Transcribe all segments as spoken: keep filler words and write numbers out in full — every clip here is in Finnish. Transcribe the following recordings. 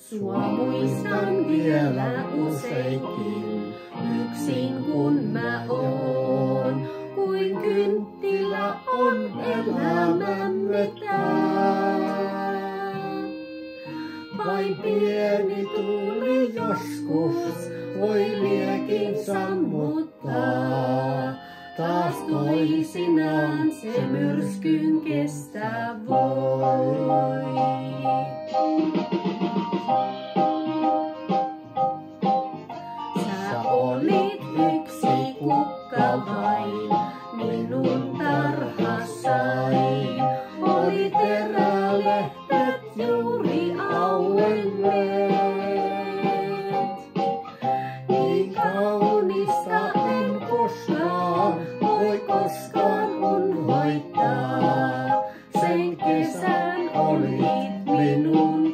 Sua muistan vielä useinkin, yksin kun mä oon. Kuin kynttilä on elämämme tää. Vain pieni tuuli joskus voi liekin sammuttaa. Taas toisinaan se myrskyn kestää voi. Sä olit yksi kukka vain, minun tarhassani. Oli terälehdet juuri auenneet. Niin kaunista en koskaan voi koskaan unhoittaa. Sen kesän olit minun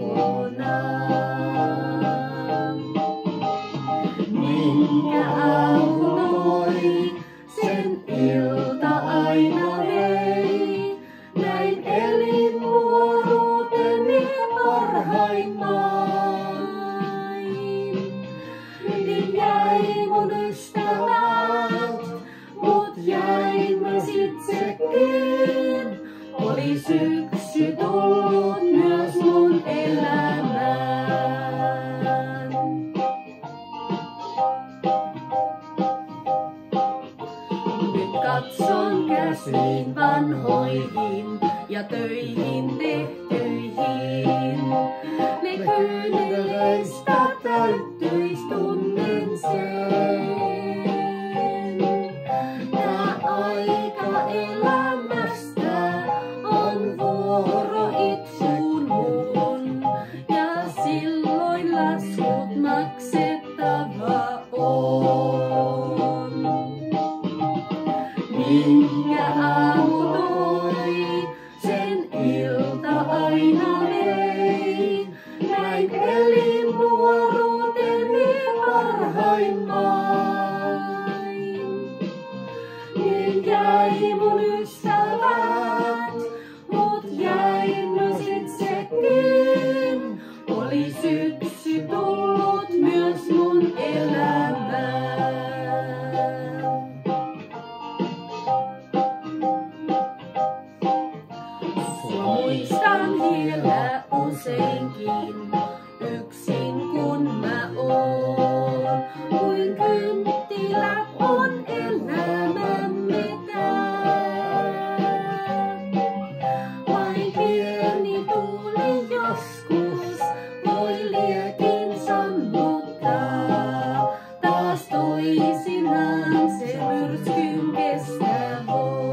kokonaan. Minkä autoi, sen ilta aina vei. Näin elin nuoruuteni parhaimmain. Niin jäi mun ystävät, mut jäin mä itsekin. Oli syksy tullut myös mun elämään. Nyt katson käsiin vanhoihin ja töihin tehtyihin. Ne kyyneleistä täyttyis tunnen sen. Tää aika elämästä on vuoro itsuun mun. Ja silloin laskut maksettava on. Minkä aamu toi, sen ilta aina vei. Näin elin nuoruuteni parhaimmain. Niin jäi mun ystävät, mut jäin myös itsekin. Oli syksy tullut myös mun elämään. Muistan vielä useinkin, yksin kun mä oon. Kuin kynttilät on elämämme tää. Vain pieni tuuli joskus voi liekin sammuttaa. Taas toisinaan se myrskyn kestää voi.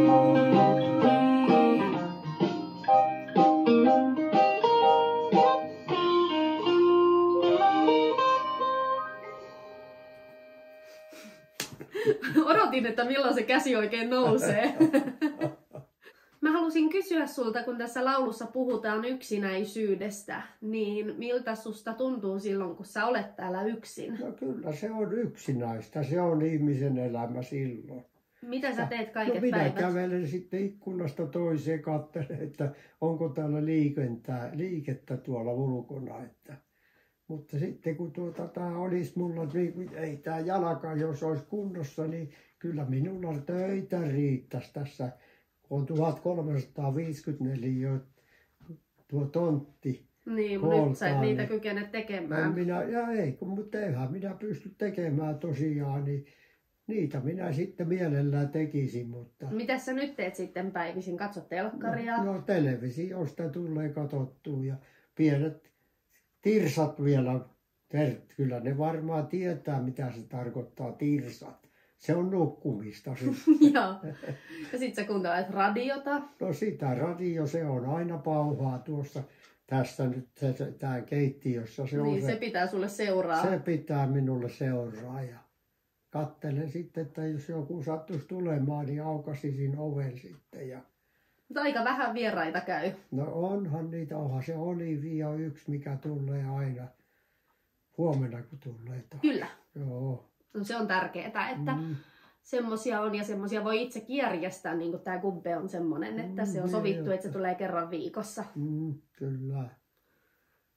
Odotin, että milloin se käsi oikein nousee. Mä halusin kysyä sulta, kun tässä laulussa puhutaan yksinäisyydestä, niin miltä susta tuntuu silloin, kun sä olet täällä yksin? No kyllä se on yksinäistä, se on ihmisen elämä silloin. Mitä sä teet kaiket no, minä päivät? kävelen sitten ikkunasta toiseen, katselen, että onko täällä liikettä, liikettä tuolla ulkona. Että. Mutta sitten kun tuota, tämä olisi mulla, niin ei tämä jalka, jos olisi kunnossa, niin kyllä minulla töitä riittäisi tässä. On tuhatkolmesataaviisikymmentäneljä tuo tontti. Niin, mutta nyt sä et niitä kykene tekemään. Minä, ja ei, kun, mutta eihän minä pysty tekemään tosiaan, niin niitä minä sitten mielellään tekisin. Mutta... Mitä sä nyt teet sitten päivisin? Katsot telkkaria? No, no televisiosta tulee katsottua ja pienet tirsat vielä. Kyllä ne varmaan tietää, mitä se tarkoittaa tirsat. Se on nukkumista. Joo. Ja sit sä kuuntelet radiota? No sitä radio, se on aina pauhaa tuossa. Tässä nyt tämä keittiössä. Se, niin, on se, se pitää sulle seuraa. Se pitää minulle seuraa. Ja katselen sitten, että jos joku sattuisi tulemaan, niin aukaisisin oven sitten. Ja... Mutta aika vähän vieraita käy. No onhan niitä, onhan se Olivia yksi, mikä tulee aina huomenna, kun tulee taas. Kyllä. Joo. No, se on tärkeää, että mm. semmosia on ja semmosia voi itse järjestää, niin kuin tämä kubbe on semmoinen, että mm, se on sovittu, että se tulee kerran viikossa. Mm, kyllä.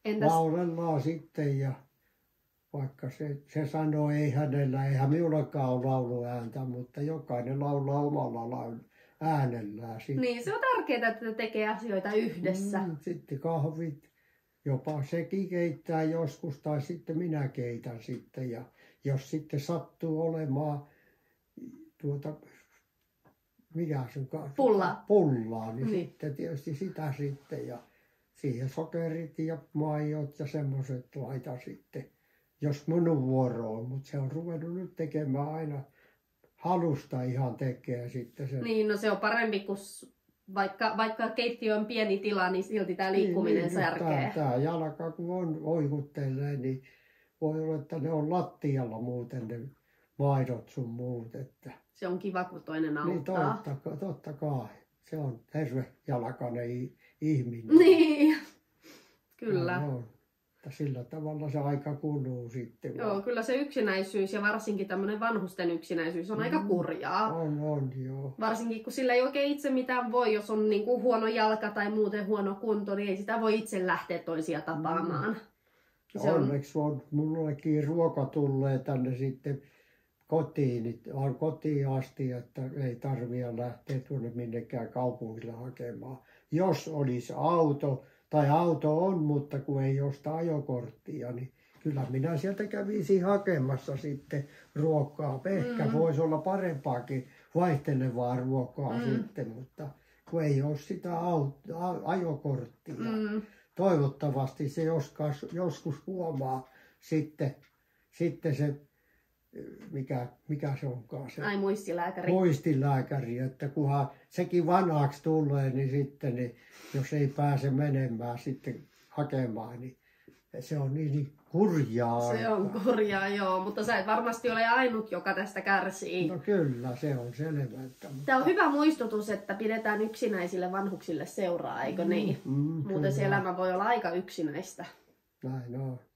Entäs... laulellaan sitten ja vaikka se, se sanoo, ei hänellä, eihän minullakaan ole lauluääntä, mutta jokainen laulaa omalla laul- äänellään. Sitten. Niin, se on tärkeää, että ne tekee asioita yhdessä. Mm, sitten kahvit, jopa sekin keittää joskus tai sitten minä keitän sitten. Ja jos sitten sattuu olemaan tuota, mikä sun kanssa? Pullaa. Pullaa, niin, Niin. sitten tietysti sitä sitten. Ja siihen sokerit ja maijot ja semmoiset laita sitten. Jos minun vuoro on, mutta se on ruvennut nyt tekemään aina halusta ihan tekee sitten se. Niin, no se on parempi kuin vaikka, vaikka keittiö on pieni tila, niin silti tämä liikkuminen niin, särkee. Tämä jalka kun on oikuttelee, niin voi olla, että ne on lattialla muuten ne maidot sun muut. Että. Se on kiva, kun toinen auttaa. Niin totta, totta kai. Se on terve jalkainen ihminen. Niin, kyllä. No, sillä tavalla se aika kuluu sitten. Joo, vaan. Kyllä se yksinäisyys ja varsinkin tämmöinen vanhusten yksinäisyys on mm. aika kurjaa. On, on, joo. Varsinkin kun sillä ei oikein itse mitään voi, jos on niin kuin huono jalka tai muuten huono kunto, niin ei sitä voi itse lähteä toisia tapaamaan. Mm. Onneksi on, on mullekin ruoka tulee tänne sitten kotiin, on kotiin asti, että ei tarvitse lähteä tuonne minnekään kaupungille hakemaan. Jos olisi auto, tai auto on, mutta kun ei osta ajokorttia, niin kyllä minä sieltä kävisin hakemassa sitten ruokaa. Ehkä mm. voisi olla parempaakin vaihtelevaa ruokaa mm. sitten, mutta kun ei ole sitä auto, ajokorttia. Mm. Toivottavasti se joskus, joskus huomaa sitten, sitten se, mikä, mikä se onkaan se. Ai muistilääkäri. Muistilääkäri, että kunhan sekin vanhaksi tulee, niin sitten niin, jos ei pääse menemään sitten hakemaan, niin se on niin, niin kurjaa. Se on kurjaa, joo, mutta sä et varmasti ole ainut, joka tästä kärsii. No kyllä, se on selvä. Mutta... Tämä on hyvä muistutus, että pidetään yksinäisille vanhuksille seuraa, eikö niin? Mm, mm, Muuten se elämä voi olla aika yksinäistä. Näin on.